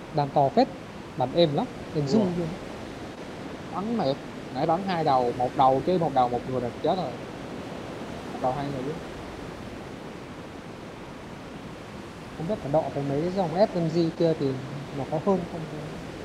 Đàn to phết, bắn êm lắm, êm Đúng rồi. rung luôn. Bắn mệt, nãy bắn hai đầu, một đầu chứ một đầu một người là chết rồi, một đầu hai người chứ. Không biết là đọ với mấy cái dòng FMG kia thì nó có hơn không.